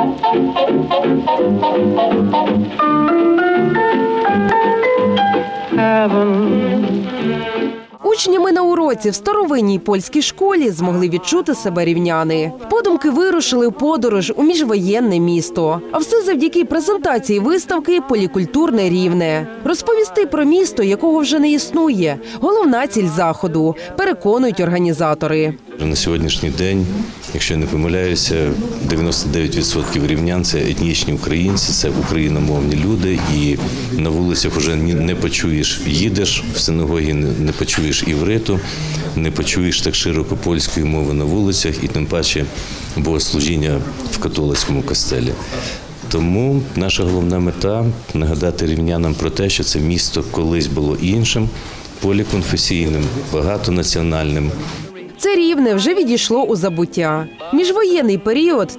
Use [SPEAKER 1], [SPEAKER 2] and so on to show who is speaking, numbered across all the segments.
[SPEAKER 1] Учнями на уроці в старовинній польській школі змогли відчути себе рівняни. Подумки вирушили у подорож у міжвоєнне місто. А все завдяки презентації виставки «Полікультурне Рівне». Розповісти про місто, якого вже не існує – головна ціль заходу, переконують організатори.
[SPEAKER 2] На сьогоднішній день, якщо я не помиляюся, 99% рівнян – це етнічні українці, це україномовні люди. І на вулицях вже не почуєш їдиш, в синагогі не почуєш івриту, не почуєш так широко польської мови на вулицях і тим паче богослужіння в католицькому костелі. Тому наша головна мета – нагадати рівнянам про те, що це місто колись було іншим, поліконфесійним, багатонаціональним.
[SPEAKER 1] Це Рівне вже відійшло у забуття. Міжвоєнний період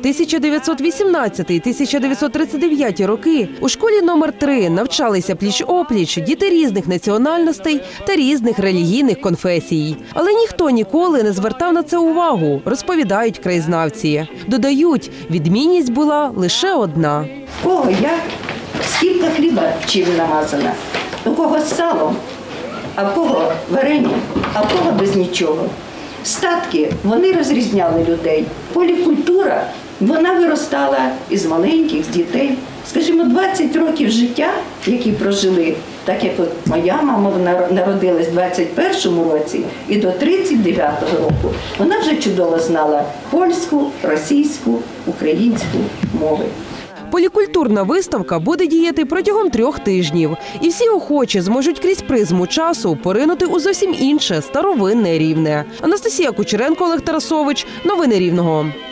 [SPEAKER 1] 1919-1939 роки у школі номер 3 навчалися пліч-опліч діти різних національностей та різних релігійних конфесій. Але ніхто ніколи не звертав на це увагу, розповідають краєзнавці. Додають, відмінність була лише одна.
[SPEAKER 3] В кого як, скільки хліба чим намазана, у кого з салом, а в кого варення, а в кого без нічого. Статки, вони розрізняли людей. Полікультура, вона виростала із маленьких, з дітей. Скажімо, 20 років життя, які прожили, так як от моя мама народилась в 21-му році і до 39-го року, вона вже чудово знала польську, російську, українську мови.
[SPEAKER 1] Полікультурна виставка буде діяти протягом 3 тижнів. І всі охочі зможуть крізь призму часу поринути у зовсім інше старовинне Рівне. Анастасія Кучеренко, Олег Тарасович. Новини Рівного.